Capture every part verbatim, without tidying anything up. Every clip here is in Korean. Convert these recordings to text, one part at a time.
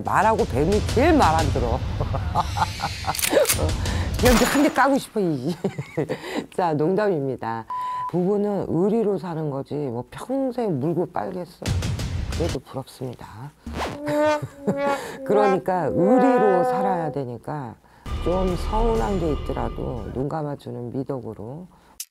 말하고 뱀이 제일 말 안 들어. 그냥 한 대 까고 싶어. 이. 자, 농담입니다. 부부는 의리로 사는 거지 뭐 평생 물고 빨겠어. 그래도 부럽습니다. 그러니까 의리로 살아야 되니까 좀 서운한 게 있더라도 눈 감아주는 미덕으로.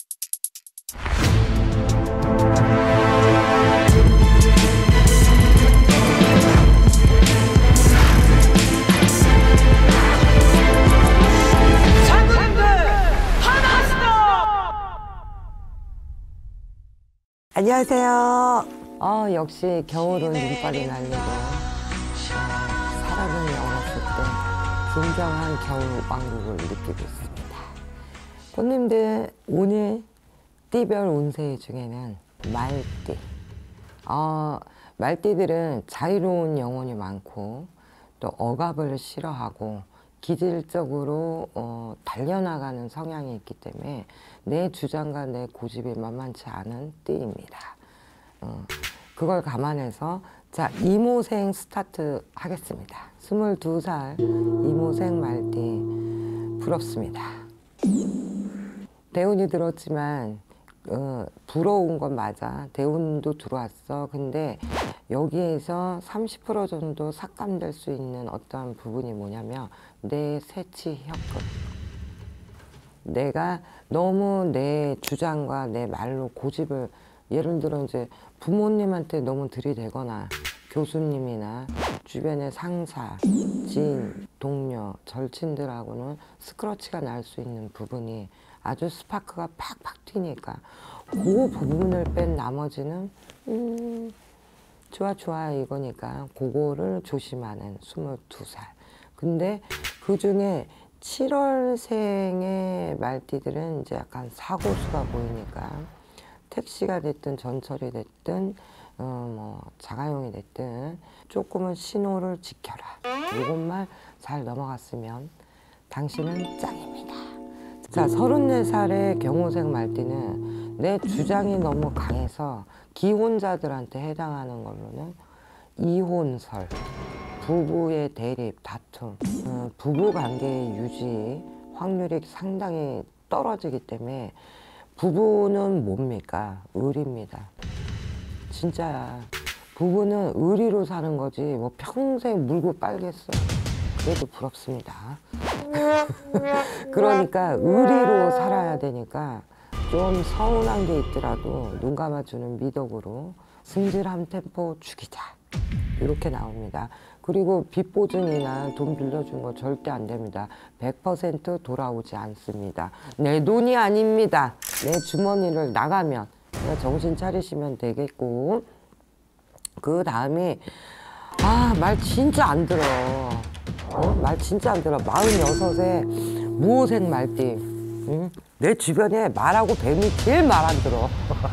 안녕하세요. 어, 역시 겨울은 눈발이 날리고 어, 사랑을 열었을 때 진정한 겨울 왕국을 느끼고 있습니다. 손님들, 오늘 띠별 운세 중에는 말띠. 어, 말띠들은 자유로운 영혼이 많고 또 억압을 싫어하고 기질적으로 어, 달려나가는 성향이 있기 때문에 내 주장과 내 고집이 만만치 않은 띠입니다. 어, 그걸 감안해서 자, 이모생 스타트 하겠습니다. 스물두 살 이모생 말띠 부럽습니다. 대운이 들었지만 어, 부러운 건 맞아. 대운도 들어왔어. 근데 여기에서 삼십 퍼센트 정도 삭감될 수 있는 어떤 부분이 뭐냐면 내 세치 협금. 내가 너무 내 주장과 내 말로 고집을, 예를 들어 이제 부모님한테 너무 들이대거나 교수님이나 주변의 상사, 지인, 동료, 절친들하고는 스크러치가 날 수 있는 부분이 아주 스파크가 팍팍 튀니까 그 부분을 뺀 나머지는 음, 좋아 좋아 이거니까 그거를 조심하는 스물두 살. 근데 그 중에 칠월생의 말띠들은 이제 약간 사고수가 보이니까 택시가 됐든 전철이 됐든 어, 뭐 자가용이 됐든 조금은 신호를 지켜라. 이것만 잘 넘어갔으면 당신은 짱입니다. 자, 서른네 살의 경호생 말띠는 내 주장이 너무 강해서 기혼자들한테 해당하는 걸로는 이혼설, 부부의 대립, 다툼, 어, 부부관계의 유지 확률이 상당히 떨어지기 때문에 부부는 뭡니까? 의리입니다. 진짜야. 부부는 의리로 사는 거지 뭐 평생 물고 빨겠어. 그래도 부럽습니다. 그러니까 의리로 살아야 되니까 좀 서운한 게 있더라도 눈 감아주는 미덕으로 승질 한 템포 죽이자. 이렇게 나옵니다. 그리고 빚 보증이나 돈 빌려준 거 절대 안 됩니다. 백 퍼센트 돌아오지 않습니다. 내 돈이 아닙니다. 내 주머니를 나가면 정신 차리시면 되겠고, 그 다음에 아, 말 진짜 안 들어. 어? 말 진짜 안 들어. 마흔여섯에 무호생 말띠. 응? 내 주변에 말하고 뱀이 제일 말 안 들어.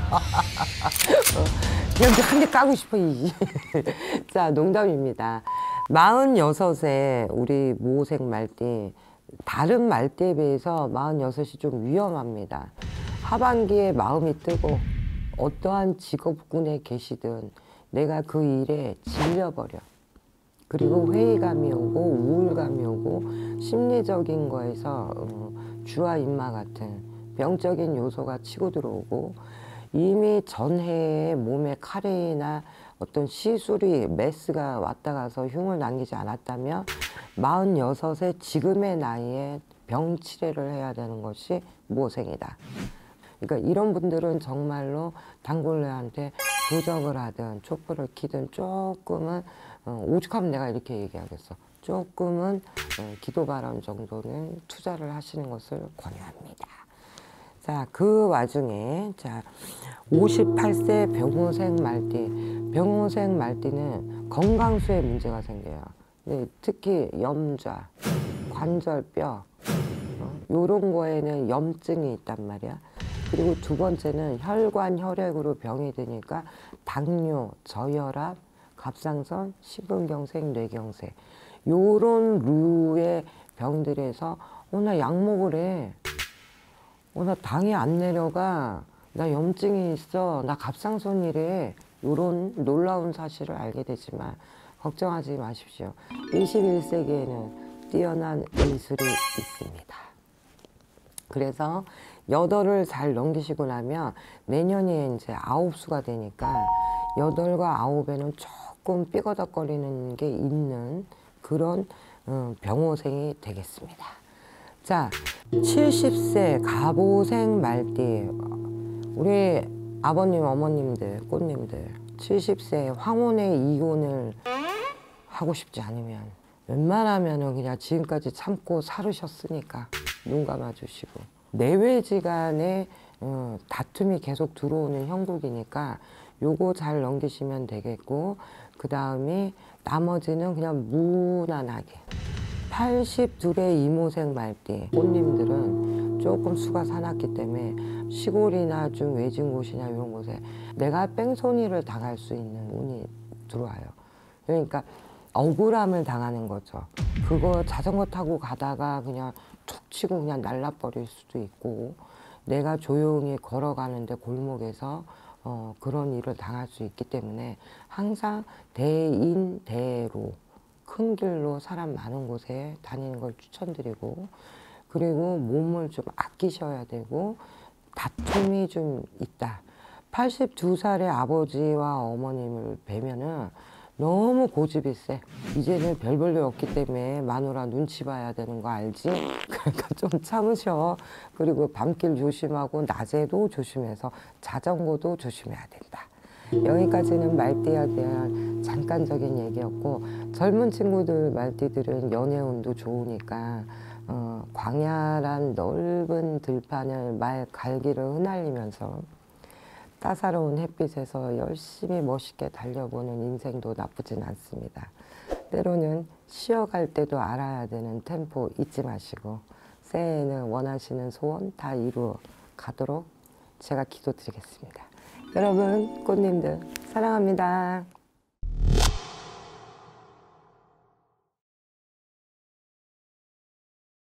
그냥 한 대 까고 싶어. 이. 자, 농담입니다. 마흔여섯에 우리 무호생 말띠, 다른 말띠에 비해서 마흔여섯이 좀 위험합니다. 하반기에 마음이 뜨고 어떠한 직업군에 계시든 내가 그 일에 질려버려. 그리고 회의감이 오고 우울감이 오고 심리적인 거에서 어, 주와 인마 같은 병적인 요소가 치고 들어오고 이미 전해에 몸에 칼이나 어떤 시술이 메스가 왔다 가서 흉을 남기지 않았다면 마흔여섯에 지금의 나이에 병 치료를 해야 되는 것이 무호생이다. 그러니까 이런 분들은 정말로 단골레한테 부적을 하든 촛불을 키든 조금은 어, 오죽하면 내가 이렇게 얘기하겠어. 조금은 어, 기도 발언 정도는 투자를 하시는 것을 권유합니다. 자, 그 와중에 자, 오십팔 세 병호생 말띠. 병호생 말띠는 건강수에 문제가 생겨요. 네, 특히 염좌, 관절뼈 어, 요런 거에는 염증이 있단 말이야. 그리고 두 번째는 혈관, 혈액으로 병이 드니까 당뇨, 저혈압, 갑상선, 심근경색, 뇌경색 요런 류의 병들에서 어, 나 약 먹으래. 어, 나 당이 안 내려가. 나 염증이 있어. 나 갑상선이래. 요런 놀라운 사실을 알게 되지만 걱정하지 마십시오. 이십일 세기에는 뛰어난 미술이 있습니다. 그래서 여덟을 잘 넘기시고 나면 내년이 이제 아홉 수가 되니까 여덟과 아홉에는 조금 삐거덕거리는 게 있는 그런 병호생이 되겠습니다. 자, 칠십 세 갑오생 말띠. 우리 아버님, 어머님들, 꽃님들 칠십 세 황혼의 이혼을 하고 싶지 않으면 웬만하면 그냥 지금까지 참고 살으셨으니까 눈 감아주시고, 내외지간에 어, 다툼이 계속 들어오는 형국이니까 요거 잘 넘기시면 되겠고, 그 다음에 나머지는 그냥 무난하게. 팔십이의 이모생 말띠 꽃님들은 조금 수가 사납기 때문에 시골이나 좀 외진 곳이나 이런 곳에 내가 뺑소니를 당할 수 있는 운이 들어와요. 그러니까 억울함을 당하는 거죠. 그거 자전거 타고 가다가 그냥 툭 치고 그냥 날라버릴 수도 있고, 내가 조용히 걸어가는데 골목에서 어, 그런 일을 당할 수 있기 때문에 항상 대인대로 큰 길로 사람 많은 곳에 다니는 걸 추천드리고, 그리고 몸을 좀 아끼셔야 되고, 다툼이 좀 있다. 팔십이 살의 아버지와 어머님을 뵈면은 너무 고집이 세. 이제는 별 볼 일 없기 때문에 마누라 눈치 봐야 되는 거 알지? 그러니까 좀 참으셔. 그리고 밤길 조심하고 낮에도 조심해서 자전거도 조심해야 된다. 여기까지는 말띠에 대한 잠깐적인 얘기였고, 젊은 친구들 말띠들은 연애운도 좋으니까 어, 광야란 넓은 들판을 말 갈기를 흩날리면서 따사로운 햇빛에서 열심히 멋있게 달려보는 인생도 나쁘진 않습니다. 때로는 쉬어갈 때도 알아야 되는 템포 잊지 마시고, 새해에는 원하시는 소원 다 이루어 가도록 제가 기도드리겠습니다. 여러분, 꽃님들 사랑합니다.